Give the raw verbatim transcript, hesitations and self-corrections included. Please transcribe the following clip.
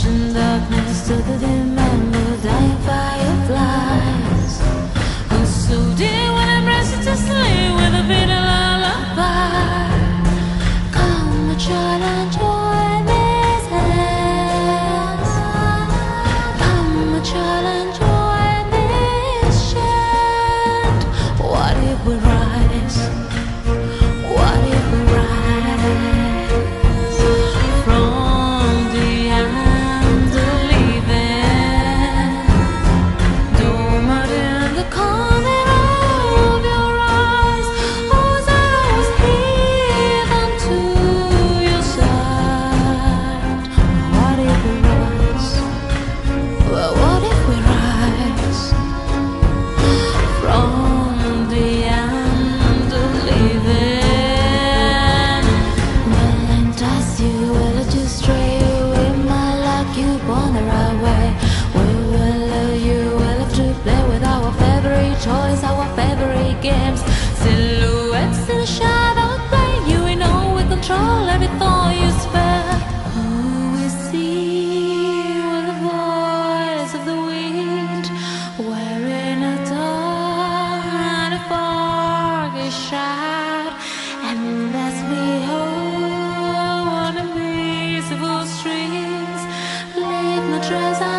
in darkness to the dim and the dying fireflies. And so dear when I'm rested to sleep with a bit of lullaby. Come, my child, and join these hands. Come, my child, and join this chant. What if we rise? What if we rise from the unbelieving? Don't matter in the corner of your eyes. Always and always heave unto your side. What if we rise? Well, what if we rise from the unbelieving? When does you will just stray away, my luck you born the right way. We will love you, will have to play with our favorite toys, our favorite games. Silhouettes in the shadow play, you know we control every thought you spare. Who we see with the voice of the wind, wearing a dark and a foggy shroud. And as we hold on invisible strings, leave no trace